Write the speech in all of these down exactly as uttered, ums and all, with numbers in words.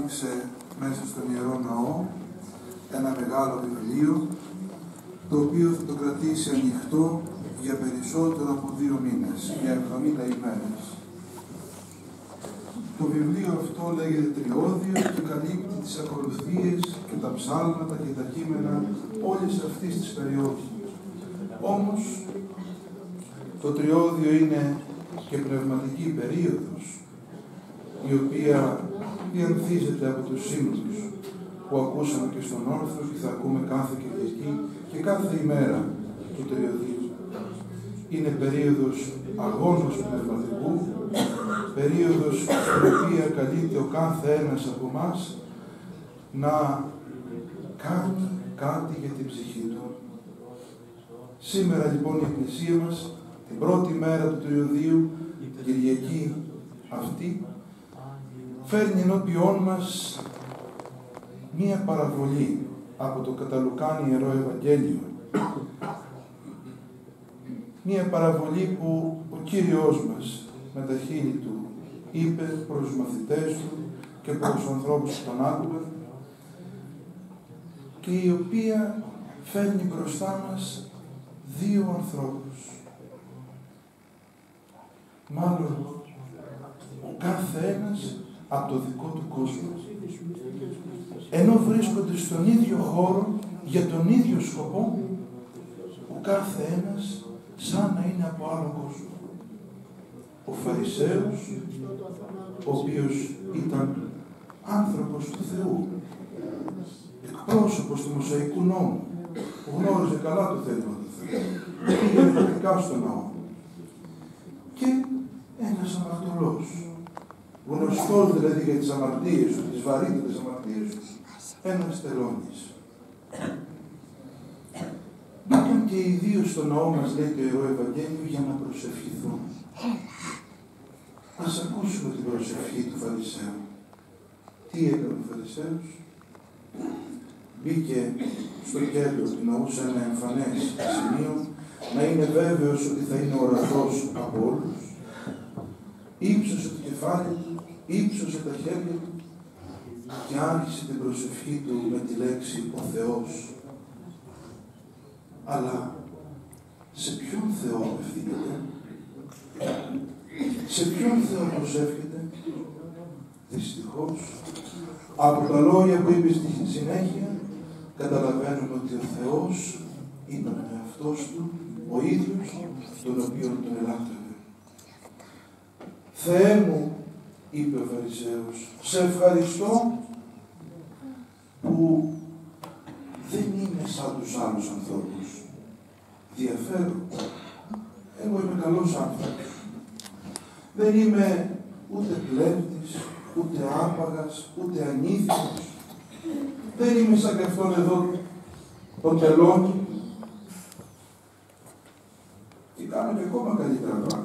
άφησε μέσα στον Ιερό Ναό ένα μεγάλο βιβλίο, το οποίο θα το κρατήσει ανοιχτό για περισσότερο από δύο μήνες, για εβδομήντα ημέρες. Το βιβλίο αυτό λέγεται Τριώδιο και καλύπτει τις ακολουθίες και τα ψάλματα και τα κείμενα όλης αυτής της περίοδου. Όμως, το Τριώδιο είναι και πνευματική περίοδος, η οποία διανθίζεται από τους σύμβουλους που ακούσαμε και στον Όρθος και θα ακούμε κάθε Κυριακή και κάθε ημέρα του Τριωδίου. Είναι περίοδος αγώνος πνευματικού, περίοδος στην οποία καλείται ο κάθε ένας από εμάς να κάνει κάτι για την ψυχή του. Σήμερα λοιπόν η Εκκλησία μας, την πρώτη μέρα του Τριωδίου, την Κυριακή αυτή, φέρνει ενώπιόν μας μία παραβολή από το κατά Λουκάν Ιερό Ευαγγέλιο. Μία παραβολή που ο Κύριος μας με τα χείλη του είπε προς τους μαθητές του και προς τους ανθρώπους που τον άκουγαν και η οποία φέρνει μπροστά μας δύο ανθρώπους. Μάλλον ο κάθε ένας από το δικό του κόσμο. Ενώ βρίσκονται στον ίδιο χώρο, για τον ίδιο σκοπό, ο κάθε ένας σαν να είναι από άλλο κόσμο. Ο Φαρισαίος, ο οποίος ήταν άνθρωπος του Θεού, εκπρόσωπος του Μωσαϊκού νόμου, που γνώριζε καλά το θέλημα του Θεού, πήγαινε πρακτικά στο ναό. Και ένας αμαρτωλός, γνωστός δηλαδή για τις αμαρτίες του, τις βαρύτατες αμαρτίες του, ένας τελώνης. Μπήκαν και οι δύο στο ναό μας, λέει το Ιερό Ευαγγέλιο, για να προσευχηθούν. Ας ακούσουμε την προσευχή του Φαρισαίου. Τι έκανε ο Φαρισαίος? Μπήκε στο κέντρο του ναού σε ένα εμφανές σημείο, να είναι βέβαιος ότι θα είναι ορατός από όλους. Ήψωσε το κεφάλι του, ύψωσε τα χέρια του και άρχισε την προσευχή του με τη λέξη ο Θεός. Αλλά σε ποιον Θεό απευθύνεται? Σε ποιον Θεό προσεύχεται? Δυστυχώς, από τα λόγια που είπε στη συνέχεια, καταλαβαίνουμε ότι ο Θεός ήταν ο εαυτός του, ο ίδιος, τον οποίο τον ελάττωε. Θεέ μου, είπε ο Φαρισαίος, σε ευχαριστώ που δεν είμαι σαν τους άλλους ανθρώπους. Διαφέρω. Εγώ είμαι καλός άνθρωπος. Δεν είμαι ούτε κλέφτης, ούτε άπαγας, ούτε ανήθικος. Δεν είμαι σαν και αυτόν εδώ τον τελώνη. Και κάνω και ακόμα καλύτερα πράγματα.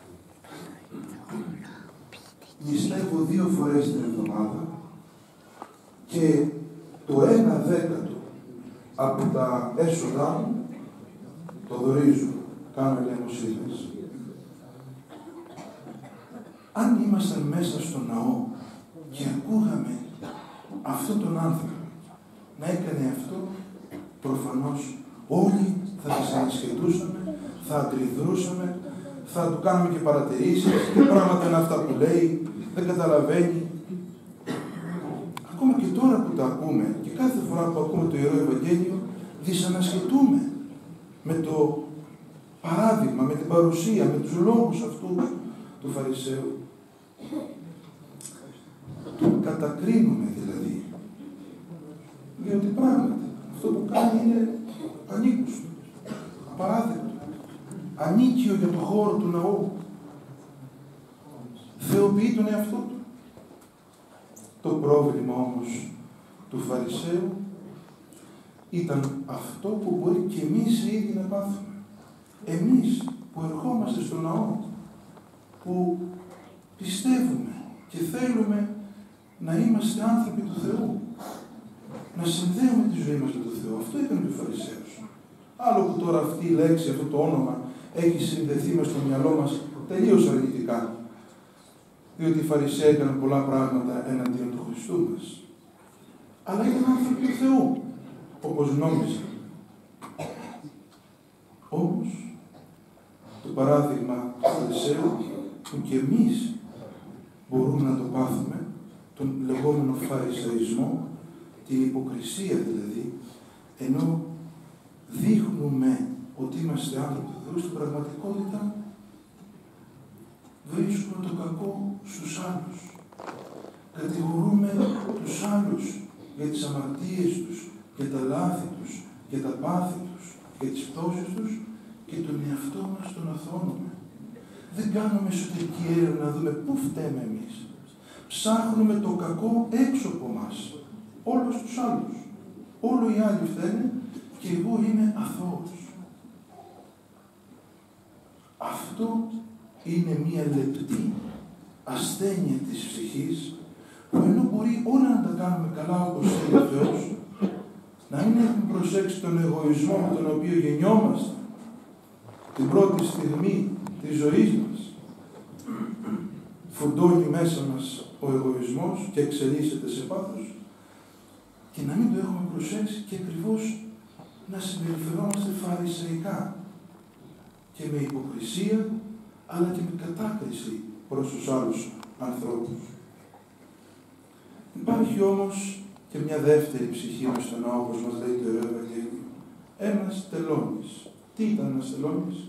Νηστεύω δύο φορές την εβδομάδα και το ένα δέκατο από τα έσοδά μου το δωρίζω, κάνω ελεημοσύνες. Αν ήμασταν μέσα στο ναό και ακούγαμε αυτόν τον άνθρωπο να έκανε αυτό, προφανώς όλοι θα τις ανασχετούσαμε, θα αντιδρούσαμε, θα του κάνουμε και παρατηρήσεις, τι πράγματα είναι αυτά που λέει, δεν καταλαβαίνει. Ακόμα και τώρα που τα ακούμε και κάθε φορά που ακούμε το Ιερό Ευαγγέλιο, δυσανασχετούμε με το παράδειγμα, με την παρουσία, με τους λόγους αυτού του Φαρισαίου. Τον κατακρίνουμε δηλαδή. Διότι πράγματι αυτό που κάνει είναι ανήκουστο, απαράδεκτο, ανίκιο για το χώρο του ναού. Θεοποιεί τον εαυτό του. Το πρόβλημα όμως του Φαρισαίου ήταν αυτό που μπορεί και εμείς οι ίδιοι να πάθουμε. Εμείς που ερχόμαστε στο ναό, που πιστεύουμε και θέλουμε να είμαστε άνθρωποι του Θεού, να συνδέουμε τη ζωή μας με τον Θεό. Αυτό ήταν και ο Φαρισαίος. Άλλο που τώρα αυτή η λέξη, αυτό το όνομα έχει συνδεθεί μες στο μυαλό μας τελείως αρνητικά. Διότι οι Φαρισαίοι έκαναν πολλά πράγματα εναντίον του Χριστού μας. αλλά ήταν άνθρωποι του Θεού, όπως νόμιζαν. Όμως, το παράδειγμα του Φαρισαίου, που και εμείς μπορούμε να το πάθουμε, τον λεγόμενο φαρισαϊσμό, την υποκρισία δηλαδή, ενώ δείχνουμε ότι είμαστε άνθρωποι του Θεού, στην πραγματικότητα βρίσκουμε το κακό στους άλλους. Κατηγορούμε τους άλλους για τις αμαρτίες τους, για τα λάθη τους, για τα πάθη τους, για τις πτώσεις τους και τον εαυτό μας τον αθώνουμε. Δεν κάνουμε εσωτερική έρευνα να δούμε πού φταίμε εμείς. Ψάχνουμε το κακό έξω από μας, όλους τους άλλους. Όλο οι άλλοι φταίνε και εγώ είμαι αθώος. Αυτό είναι μία λεπτή ασθένεια της ψυχής, που ενώ μπορεί όλα να τα κάνουμε καλά όπως θέλει ο Θεός, να μην έχουμε προσέξει τον εγωισμό με τον οποίο γεννιόμαστε την πρώτη στιγμή της ζωής μας. Φουντώνει μέσα μας ο εγωισμός και εξελίσσεται σε πάθος, και να μην το έχουμε προσέξει και ακριβώς να συμπεριφερόμαστε φαρισαϊκά και με υποκρισία, αλλά και με κατάκριση προς τους άλλους ανθρώπους. Υπάρχει όμως και μια δεύτερη ψυχή μες στον ναό, όπως μας λέει το Ιερό Ευαγγέλιο. Ένας τελώνης. Τι ήταν ένας τελώνης?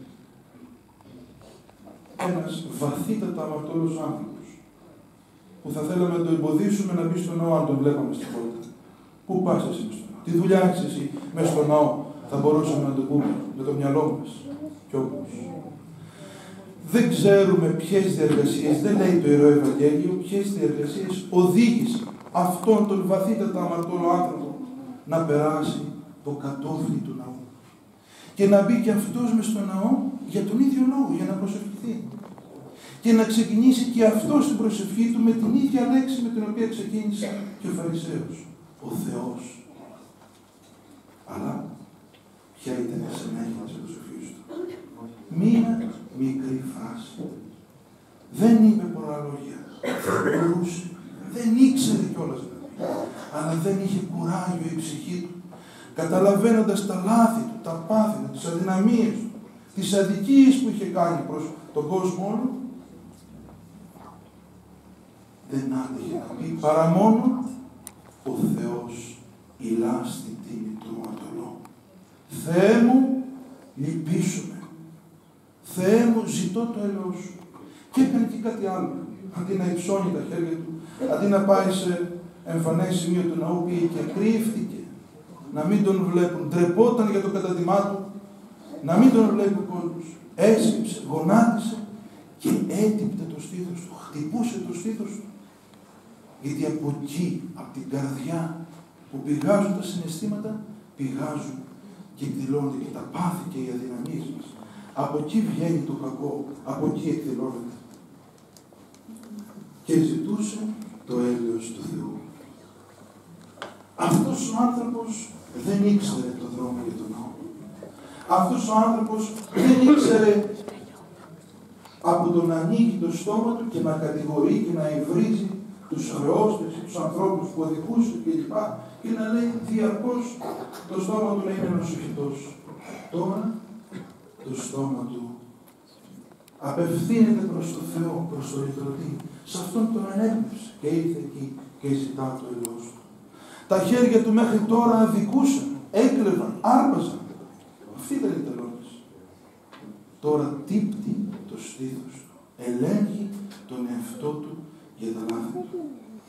Ένας βαθύτατα αμαρτωλός άνθρωπος, που θα θέλαμε να το εμποδίσουμε να μπει στον ναό αν τον βλέπαμε στην πόρτα. Πού πας εσύ μες στον ναό? Τι δουλειά έχεις εσύ μες στον ναό? Θα μπορούσαμε να το πούμε με το μυαλό μας. Κι όμως δεν ξέρουμε ποιες διεργασίες, δεν λέει το Ιερό Ευαγγέλιο, ποιες διεργασίες οδήγησαν αυτόν τον βαθύτατα αμαρτωλό άνθρωπο να περάσει το κατόφλι του ναού. Και να μπει και αυτός μες στο ναό για τον ίδιο λόγο, για να προσευχηθεί. Και να ξεκινήσει και αυτός την προσευχή του με την ίδια λέξη με την οποία ξεκίνησε και ο Φαρισαίος. Ο Θεός. Αλλά ποια ήταν η συνέχεια της προσευχής του? Μία μικρή φράση. Δεν είπε πολλά λόγια. Μπορούσε. Δεν ήξερε κιόλας να πει. Αλλά δεν είχε κουράγιο η ψυχή του. Καταλαβαίνοντας τα λάθη του, τα πάθη του, τις αδυναμίες του, τις αδικίες που είχε κάνει προς τον κόσμο όλο, δεν άντεχε να πει παρά μόνο ο Θεός ηλά στην τίμη του αμαρτωλού. Θεέ μου, λυπήσου με. Θεέ μου, ζητώ το έλεος σου. Και έκανε και κάτι άλλο. Αντί να υψώνει τα χέρια του, αντί να πάει σε εμφανές σημείο του ναού, πήγε και κρύφτηκε. Να μην τον βλέπουν. Ντρεπόταν για το καταδημά του. Να μην τον βλέπει ο κόσμος. Έσκυψε, γονάτισε και έτυπτε το στήθος του. Χτυπούσε το στήθος του. Γιατί από εκεί, από την καρδιά που πηγάζουν τα συναισθήματα, πηγάζουν και εκδηλώνονται και τα πάθη και οι αδυναμίες μας. Από εκεί βγαίνει το κακό. Από εκεί εκδηλώνεται. Και ζητούσε το έλεος του Θεού. Αυτός ο άνθρωπος δεν ήξερε το δρόμο για τον ναό. Αυτός ο άνθρωπος δεν ήξερε από το να ανοίγει το στόμα του και να κατηγορεί και να υβρίζει τους χρεώστες, τους ανθρώπους που οδηγούσε κλπ. Και να λέει διαρκώς το στόμα του να είναι νοσοκητός. Τώρα το στόμα του απευθύνεται προς το Θεό, προς το Ιδρωτή. Σε αυτόν τον ανέπνευσε και ήρθε εκεί και ζητά το έλεος του. Τα χέρια του μέχρι τώρα αδικούσαν, έκλεβαν, άρπαζαν. Αυτή ήταν η τελώνης. Τώρα τύπτει το στήθος του. Ελέγχει τον εαυτό του για τα λάθη του.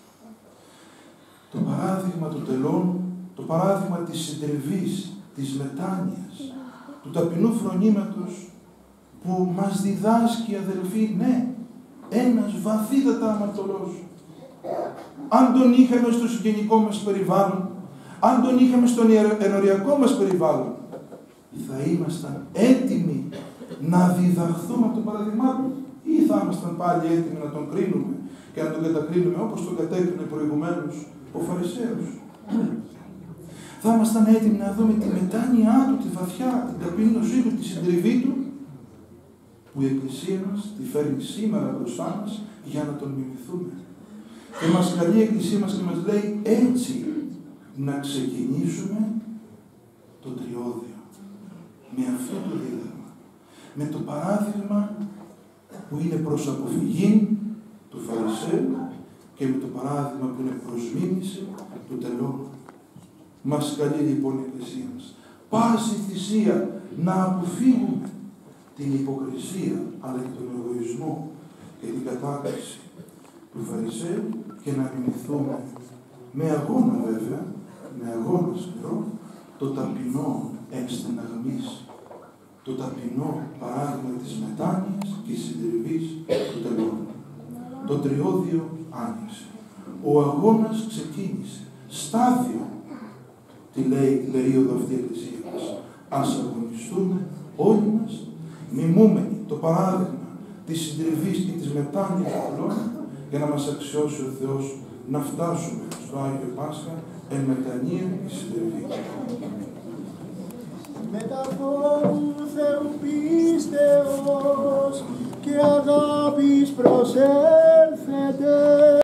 Το παράδειγμα του τελώνου, το παράδειγμα της συντριβής, της μετάνοιας, του ταπεινού φρονήματος που μας διδάσκει, αδελφοί, ναι, ένας βαθύτατα αμαρτωλός. Αν τον είχαμε στο συγγενικό μας περιβάλλον, αν τον είχαμε στον ενοριακό μας περιβάλλον, θα ήμασταν έτοιμοι να διδαχθούμε από το παράδειγμά του, ή θα ήμασταν πάλι έτοιμοι να τον κρίνουμε και να τον κατακρίνουμε όπως τον κατέκρινε προηγουμένως ο Φαρισαίος. Θα ήμασταν έτοιμοι να δούμε τη μετάνοιά του, τη βαθιά, την ταπείνωσή του, τη συντριβή του, που η Εκκλησία μας τη φέρνει σήμερα μπροστά μας για να τον μιμηθούμε. Και μας καλεί η Εκκλησία μας και μας λέει έτσι να ξεκινήσουμε το τριώδιο με αυτό το δίδαγμα, με το παράδειγμα που είναι προς αποφυγή του Φαρισαίου και με το παράδειγμα που είναι προς μίμηση του τελώνου. Μας καλεί λοιπόν η Εκκλησία μας πάση θυσία να αποφύγουμε την υποκρισία αλλά και τον εγωισμό και την κατάκριση του Φαρισαίου και να μιμηθούμε με αγώνα βέβαια, με αγώνα σκληρό, το ταπεινό εν στεναγμής, το ταπεινό παράδειγμα της μετάνοιας και συντριβής του τελώνου. Το τριώδιο άνοιξε. Ο αγώνας ξεκίνησε. Στάδιο, τι λέει, λέει ο αυτή η Εκκλησία μας. Ας αγωνιστούμε όλοι μας, μιμούμενοι το παράδειγμα της συντριβής και της μετάνοιας του τελώνου, για να μας αξιώσει ο Θεός να φτάσουμε στο Άγιο Πάσχα εν μετανία και συντριβή. Μεταφόρου Θεού πίστεως και αγάπης προς